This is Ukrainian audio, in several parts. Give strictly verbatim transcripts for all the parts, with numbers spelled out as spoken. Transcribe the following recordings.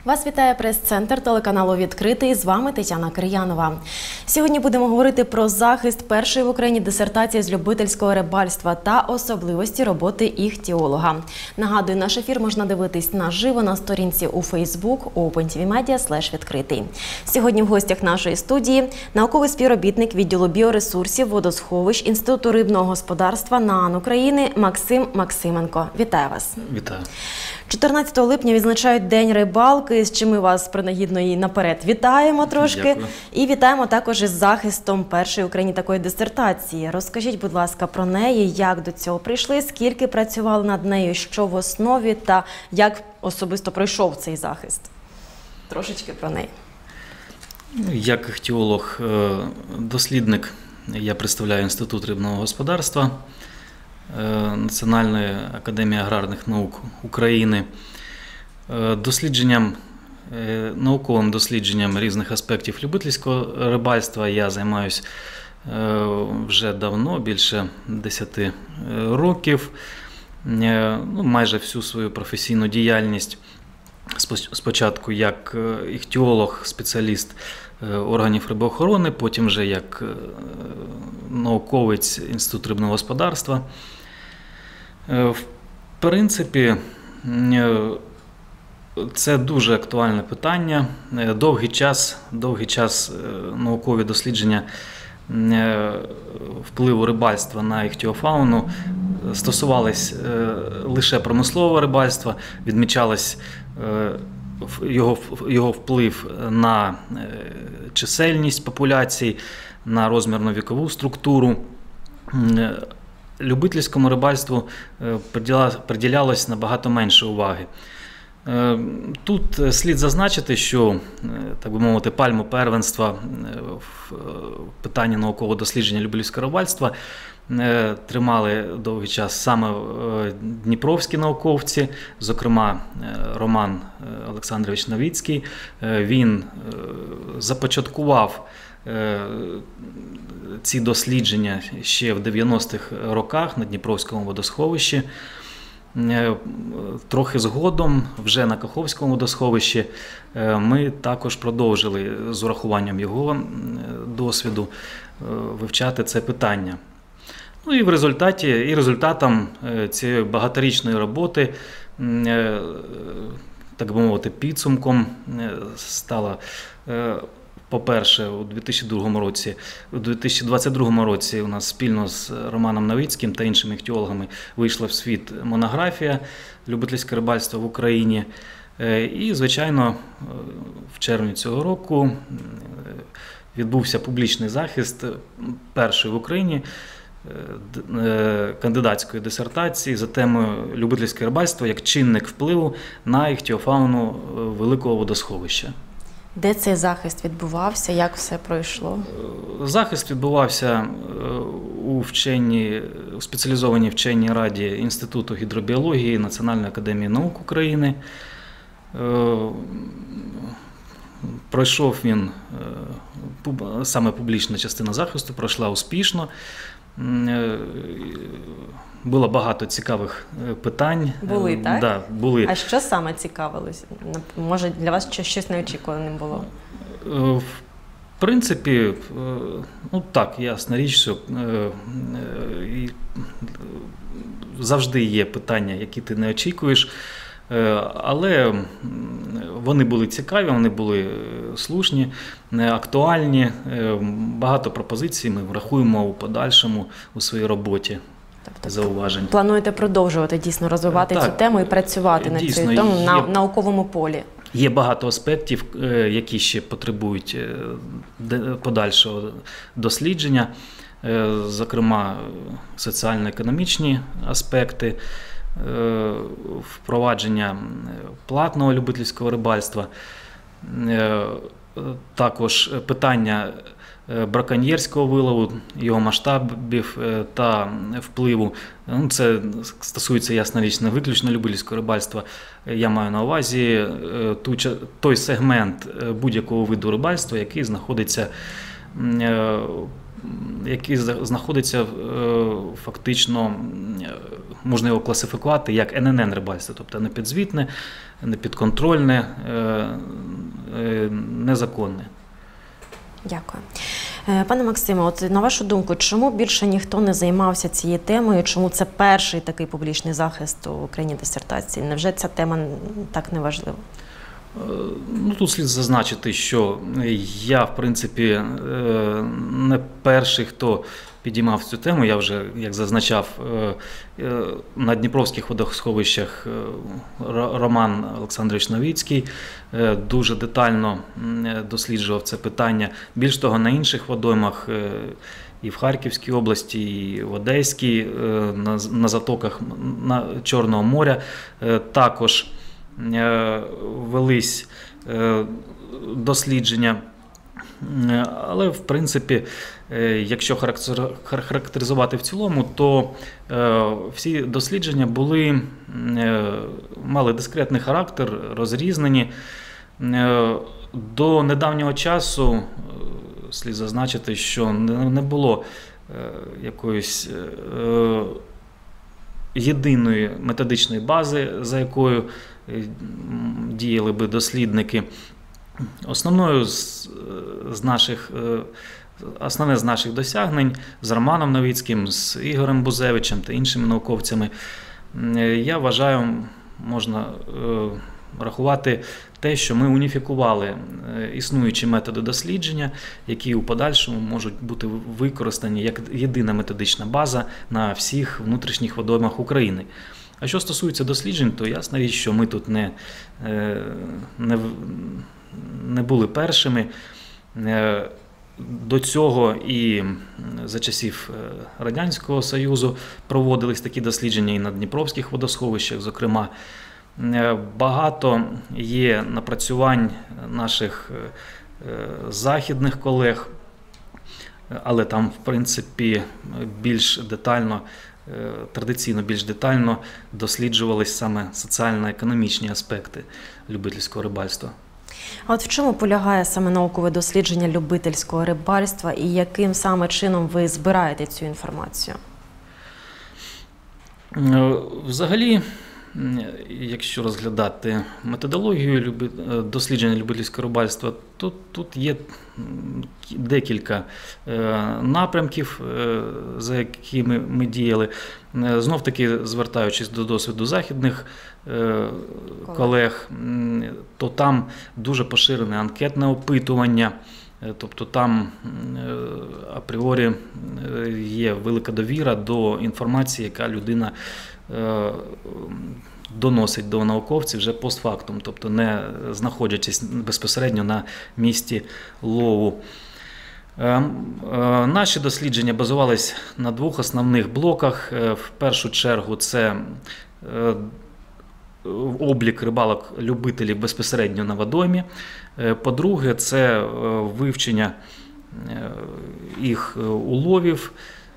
Вас вітає прес-центр телеканалу «Відкритий». З вами Тетяна Кир'янова. Сьогодні будемо говорити про захист першої в Україні дисертації з любительського рибальства та особливості роботи іхтіолога. Нагадую, наш ефір можна дивитись наживо на сторінці у Facebook OpenTVMedia слеш відкритий. Сьогодні в гостях нашої студії науковий співробітник відділу біоресурсів, водосховищ Інституту рибного господарства НААН України Максим Максименко. Вітаю вас. Вітаю. чотирнадцятого липня відзначають День рибалки, з чим ми вас принагідно і наперед вітаємо трошки. Дякую. І вітаємо також із захистом першої в Україні такої дисертації. Розкажіть, будь ласка, про неї, як до цього прийшли, скільки працювали над нею, що в основі та як особисто пройшов цей захист. Трошечки про неї. Як іхтіолог, дослідник, я представляю Інститут рибного господарства Національної академії аграрних наук України. Дослідженням, науковим дослідженням різних аспектів любительського рибальства я займаюся вже давно, більше десяти років, ну, майже всю свою професійну діяльність. Спочатку як іхтіолог, спеціаліст органів рибоохорони, потім вже як науковець Інституту рибного господарства. В принципі, це дуже актуальне питання. Довгий час, довгий час наукові дослідження впливу рибальства на іхтіофауну стосувались лише промислового рибальства, відмічалось його, його вплив на чисельність популяцій, на розмірно-вікову структуру. Любительському рибальству приділялось набагато менше уваги. Тут слід зазначити, що, так би мовити, пальму первенства в питанні наукового дослідження любительського рибальства тримали довгий час саме дніпровські науковці, зокрема Роман Олександрович Новіцький. Він започаткував ці дослідження ще в дев'яностих роках на Дніпровському водосховищі. Трохи згодом, вже на Каховському водосховищі, ми також продовжили з урахуванням його досвіду вивчати це питання. Ну і в результаті, і результатом цієї багаторічної роботи, так би мовити, підсумком стала, по-перше, у дві тисячі другому році, у дві тисячі двадцять другому році у нас спільно з Романом Новіцьким та іншими іхтіологами вийшла в світ монографія «Любительське рибальство в Україні». І, звичайно, в червні цього року відбувся публічний захист першої в Україні кандидатської дисертації за темою «Любительське рибальство як чинник впливу на іхтіофауну великого водосховища». Де цей захист відбувався, як все пройшло? Захист відбувався у вченій, у спеціалізованій вченій раді Інституту гідробіології Національної академії наук України. Пройшов він, саме публічна частина захисту пройшла успішно. Було багато цікавих питань. Були, так? Да, були. А що саме цікавилось? Може, для вас щось неочікуваним було? В принципі, ну так, ясна річ, що завжди є питання, які ти не очікуєш, але вони були цікаві, вони були слушні, актуальні, багато пропозицій ми врахуємо у подальшому у своїй роботі. Тобто, зауважень. Плануєте продовжувати дійсно розвивати так, цю тему і працювати над цією темою на науковому полі? Є багато аспектів, які ще потребують подальшого дослідження, зокрема соціально-економічні аспекти, впровадження платного любительського рибальства, також питання браконьєрського вилову, його масштабів та впливу. Це стосується, ясна річ, не виключно любительського рибальства. Я маю на увазі той сегмент будь-якого виду рибальства, який знаходиться який знаходиться фактично, можна його класифікувати як ен ен ен рибальство, тобто непідзвітне, непідконтрольне, незаконне. Дякую. Пане Максиме, от на вашу думку, чому більше ніхто не займався цією темою? Чому це перший такий публічний захист у Україні дисертації? Невже ця тема так не важлива? Ну, тут слід зазначити, що я, в принципі, не перший, хто підіймав цю тему. Я вже, як зазначав, на Дніпровських водосховищах Роман Олександрович Новицький дуже детально досліджував це питання. Більш того, на інших водоймах і в Харківській області, і в Одеській, на затоках Чорного моря також велись дослідження. Але, в принципі, якщо характеризувати в цілому, то всі дослідження були, мали дискретний характер, розрізнені. До недавнього часу слід зазначити, що не було якоїсь єдиної методичної бази, за якою діяли би дослідники. Основною з, з наших, основне з наших досягнень з Романом Новицьким, з Ігорем Бузевичем та іншими науковцями, я вважаю, можна рахувати те, що ми уніфікували існуючі методи дослідження, які у подальшому можуть бути використані як єдина методична база на всіх внутрішніх водоймах України. А що стосується досліджень, то ясна річ, що ми тут не, не, не були першими. До цього і за часів Радянського Союзу проводились такі дослідження і на Дніпровських водосховищах, зокрема. Багато є напрацювань наших західних колег, але там, в принципі, більш детально, традиційно більш детально досліджувались саме соціально-економічні аспекти любительського рибальства. А от в чому полягає саме наукове дослідження любительського рибальства і яким саме чином ви збираєте цю інформацію? Взагалі, якщо розглядати методологію дослідження любительського рибальства, то тут є декілька напрямків, за якими ми діяли. Знов-таки, звертаючись до досвіду західних колег, то там дуже поширене анкетне опитування, тобто там апріорі є велика довіра до інформації, яка людина доносить до науковців вже постфактум, тобто не знаходячись безпосередньо на місці лову. Наші дослідження базувались на двох основних блоках. В першу чергу це облік рибалок-любителів безпосередньо на водоймі. По-друге, це вивчення їх уловів,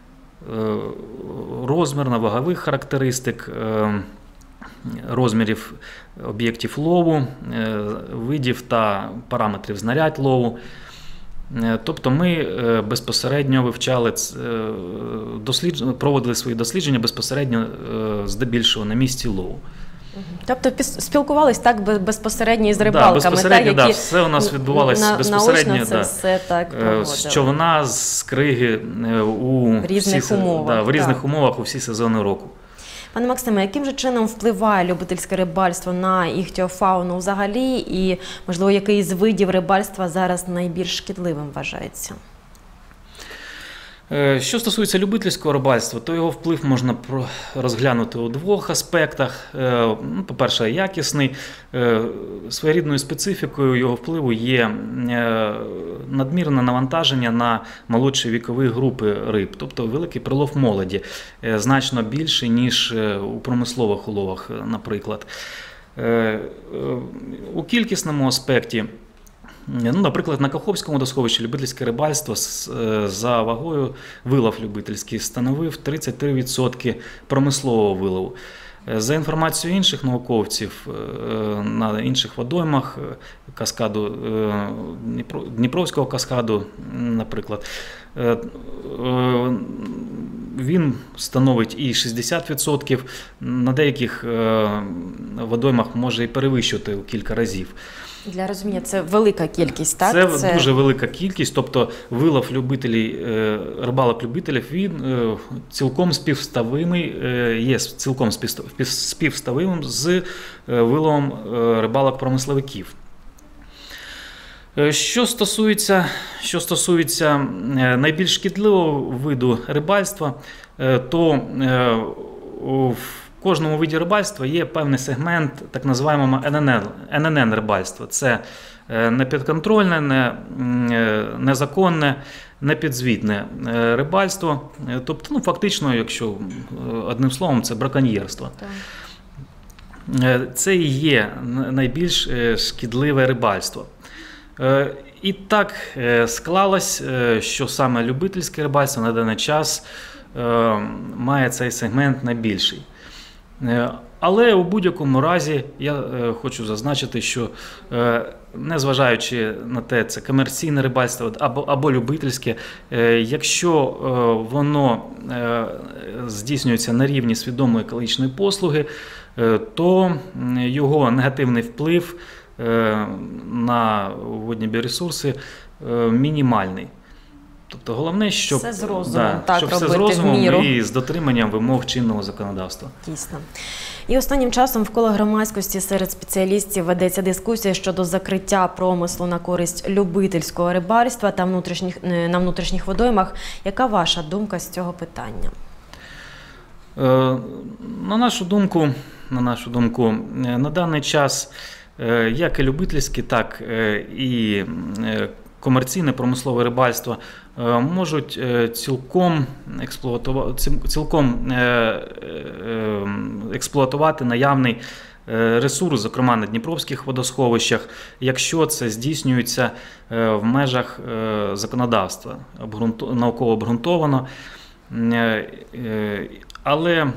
розмірно-вагових характеристик, розмірів об'єктів лову, видів та параметрів знарядь лову. Тобто ми безпосередньо вивчали, проводили свої дослідження безпосередньо здебільшого на місці лову. Тобто спілкувались так безпосередньо із рибалками? Да, безпосередньо, так, да, які все у нас відбувалося на, безпосередньо це да, все так з човна, з криги у в різних всі, умовах. Да, в різних так. умовах у всі сезони року. Пане Максиме, яким же чином впливає любительське рибальство на іхтіофауну взагалі і, можливо, який з видів рибальства зараз найбільш шкідливим вважається? Що стосується любительського рибальства, то його вплив можна розглянути у двох аспектах. По-перше, якісний. Своєрідною специфікою його впливу є надмірне навантаження на молодші вікові групи риб, тобто великий прилов молоді, значно більший, ніж у промислових уловах, наприклад. У кількісному аспекті, ну, наприклад, на Каховському водосховищі любительське рибальство за вагою вилов любительський становив тридцять три відсотки промислового вилову. За інформацією інших науковців, на інших водоймах каскаду, Дніпровського каскаду, наприклад, Він становить і шістдесят відсотків, на деяких водоймах може і перевищувати у кілька разів. Для розуміння, це велика кількість, так? Це, це дуже велика кількість, тобто вилов любителів, рибалок-любителів, він цілком співставимий, є цілком співставимим з виловом рибалок-промисловиків. Що стосується, що стосується найбільш шкідливого виду рибальства, то в кожному виді рибальства є певний сегмент так називаємо ен ен ен рибальства. Це непідконтрольне, не, незаконне, непідзвітне рибальство. Тобто, ну, фактично, якщо одним словом, це браконьєрство. Це і є найбільш шкідливе рибальство. І так склалось, що саме любительське рибальство на даний час має цей сегмент найбільший. Але у будь-якому разі я хочу зазначити, що незважаючи на те, це комерційне рибальство або, або любительське, якщо воно здійснюється на рівні свідомої екологічної послуги, то його негативний вплив на водні біоресурси мінімальний. Тобто головне, щоб все з розумом, да, так, щоб все з розумом і з дотриманням вимог чинного законодавства. Дійсно. І останнім часом в колах громадськості серед спеціалістів ведеться дискусія щодо закриття промислу на користь любительського рибальства та внутрішніх, на внутрішніх водоймах. Яка ваша думка з цього питання? На нашу думку, на нашу думку, на даний час як і любительське, так і комерційне промислове рибальство можуть цілком експлуатувати, цілком експлуатувати наявний ресурс, зокрема на дніпровських водосховищах, якщо це здійснюється в межах законодавства, науково обґрунтовано. Але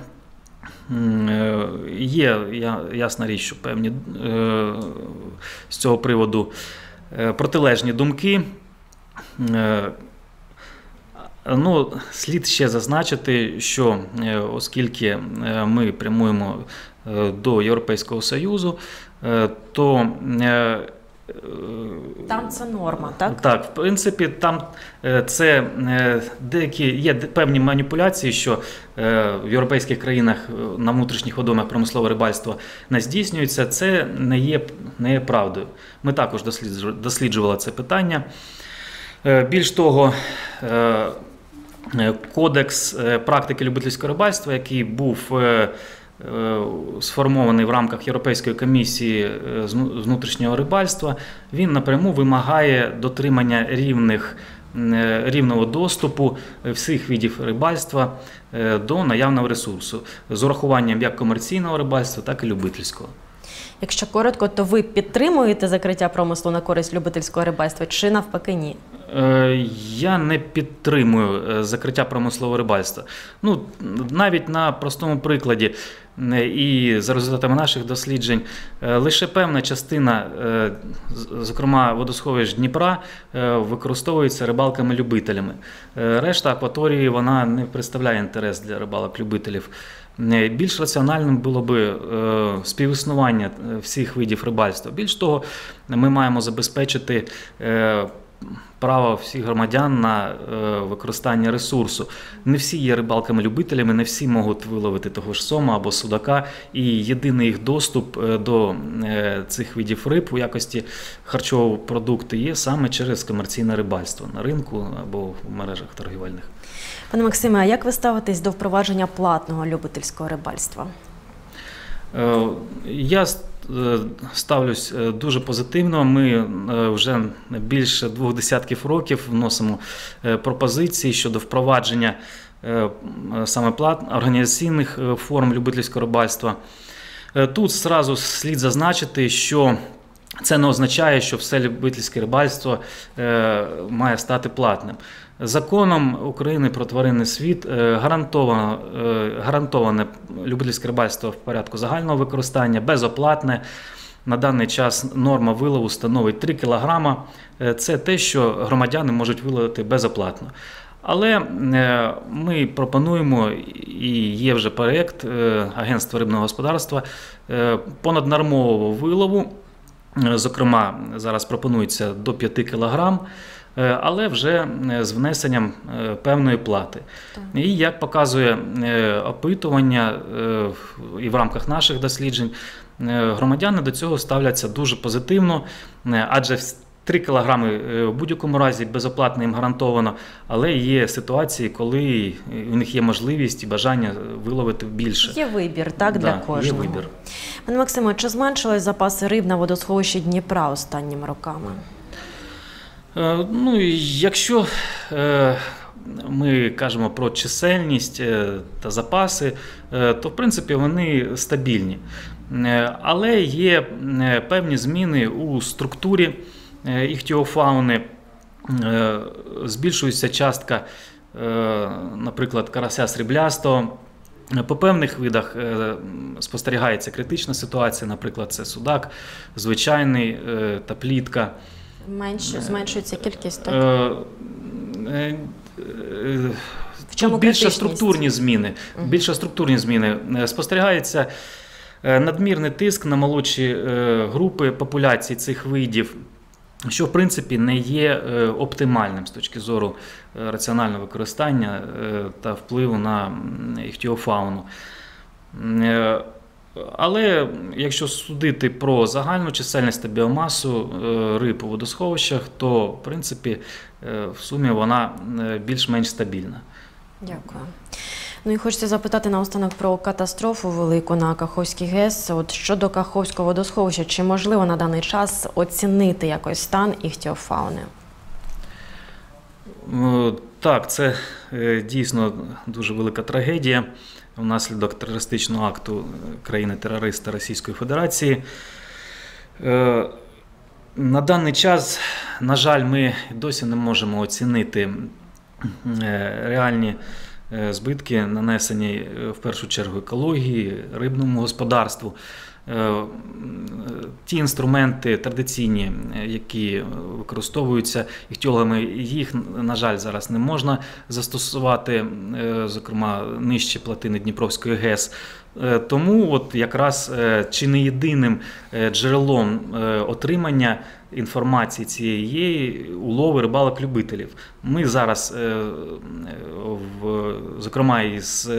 є, ясна річ, що певні з цього приводу протилежні думки. Ну, слід ще зазначити, що оскільки ми прямуємо до Європейського Союзу, то там це норма, так? Так, в принципі, там це деякі є певні маніпуляції, що в європейських країнах на внутрішніх водоймах промислове рибальство не здійснюється. Це не є, не є правдою. Ми також досліджували це питання. Більш того, кодекс практики любительського рибальства, який був сформований в рамках Європейської комісії з внутрішнього рибальства, він напряму вимагає дотримання рівних, рівного доступу всіх видів рибальства до наявного ресурсу, з урахуванням як комерційного рибальства, так і любительського. Якщо коротко, то ви підтримуєте закриття промислу на користь любительського рибальства чи навпаки ні? Я не підтримую закриття промислового рибальства. Ну, навіть на простому прикладі і за результатами наших досліджень, лише певна частина, зокрема водосховищ Дніпра, використовується рибалками-любителями. Решта акваторії вона не представляє інтерес для рибалок-любителів. Більш раціональним було би співіснування всіх видів рибальства. Більш того, ми маємо забезпечити право всіх громадян на використання ресурсу. Не всі є рибалками-любителями, не всі можуть виловити того ж сома або судака, і єдиний їх доступ до цих видів риб у якості харчового продукту є саме через комерційне рибальство на ринку або в мережах торгівельних. Пане Максиме, а як ви ставитесь до впровадження платного любительського рибальства? Я ставлюсь дуже позитивно. Ми вже більше двох десятків років вносимо пропозиції щодо впровадження саме плат, організаційних форм любительського рибальства. Тут зразу слід зазначити, що це не означає, що все любительське рибальство має стати платним. Законом України про тваринний світ гарантовано, гарантоване любительське рибальство в порядку загального використання, безоплатне. На даний час норма вилову становить три кілограми. Це те, що громадяни можуть виловити безоплатно. Але е, ми пропонуємо, і є вже проєкт е, Агентства рибного господарства е, понаднормового вилову. Е, Зокрема, зараз пропонується до п'яти кілограм, е, але вже е, з внесенням е, певної плати. Так. І як показує е, опитування е, і в рамках наших досліджень, е, громадяни до цього ставляться дуже позитивно, е, адже три кілограми в будь-якому разі безоплатно їм гарантовано, але є ситуації, коли у них є можливість і бажання виловити більше. Є вибір, так, для Да, кожного. є вибір. Пане Максиме, чи зменшились запаси риб на водосховищі Дніпра останніми роками? Е, Ну, якщо е, ми кажемо про чисельність е, та запаси, е, то в принципі вони стабільні. Е, Але є е, певні зміни у структурі е, іхтіофауни, е, збільшується частка, е, наприклад, карася сріблястого. По певних видах е, спостерігається критична ситуація, наприклад, це судак, звичайний е, та плітка. Менше, зменшується кількість, так? Е, е, е, В чому Тут більше критичність? структурні зміни. Більше структурні зміни. Е, Спостерігається е, надмірний тиск на молодші е, групи популяції цих видів, що в принципі не є е, оптимальним з точки зору е, раціонального використання е, та впливу на м, іхтіофауну. Е, Але якщо судити про загальну чисельність та біомасу е, риб у водосховищах, то в принципі е, в сумі вона е, більш-менш стабільна. Дякую. Ну і хочеться запитати наостанок про катастрофу велику на Каховській ГЕС. От щодо Каховського водосховища, чи можливо на даний час оцінити якось стан іхтіофауни? Е, Так, це е, дійсно дуже велика трагедія внаслідок терористичного акту країни-терориста Російської Федерації. Е, На даний час, на жаль, ми досі не можемо оцінити е, реальні е, збитки, нанесені е, в першу чергу екології, рибному господарству. Е, Ті інструменти традиційні, які використовуються іхтіологами, їх, на жаль, зараз не можна застосувати, е, зокрема, нижче плотини Дніпровської ГЕС. Е, Тому от якраз е, чи не єдиним е, джерелом е, отримання інформації цієї є улови рибалок-любителів. Ми зараз, е, в, зокрема, із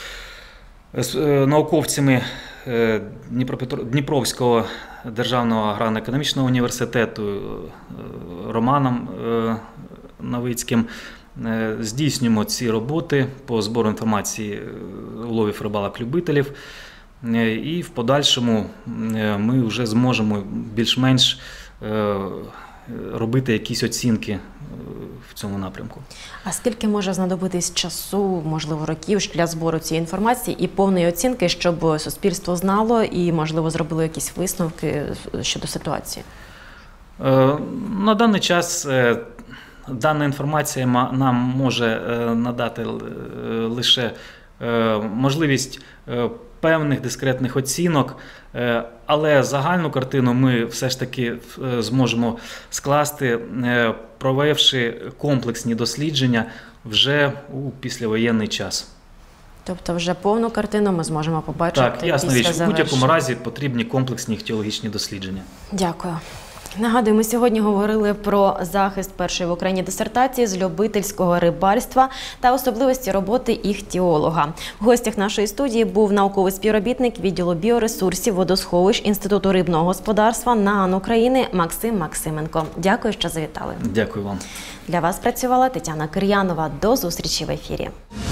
з е, науковцями е, Дніпропетро- Дніпровського державного аграрно-економічного університету е, Романом е, Новицьким е, здійснюємо ці роботи по збору інформації е, уловів рибалок-любителів. Е, І в подальшому е, ми вже зможемо більш-менш е, робити якісь оцінки е, в цьому напрямку. А скільки може знадобитись часу, можливо, років для збору цієї інформації і повної оцінки, щоб суспільство знало і, можливо, зробило якісь висновки щодо ситуації? Е, На даний час е, дана інформація ма- нам може е, надати л- е, лише е, можливість е, певних дискретних оцінок, е, але загальну картину ми все ж таки е, зможемо скласти, е, провівши комплексні дослідження вже у післявоєнний час. Тобто вже повну картину ми зможемо побачити Так, ясна після річ, в будь-якому завершення. разі потрібні комплексні іхтіологічні дослідження. Дякую. Нагадую, ми сьогодні говорили про захист першої в Україні дисертації з любительського рибальства та особливості роботи іхтіолога. В гостях нашої студії був науковий співробітник відділу біоресурсів, водосховищ Інституту рибного господарства НААН України Максим Максименко. Дякую, що завітали. Дякую вам. Для вас працювала Тетяна Кир'янова. До зустрічі в ефірі.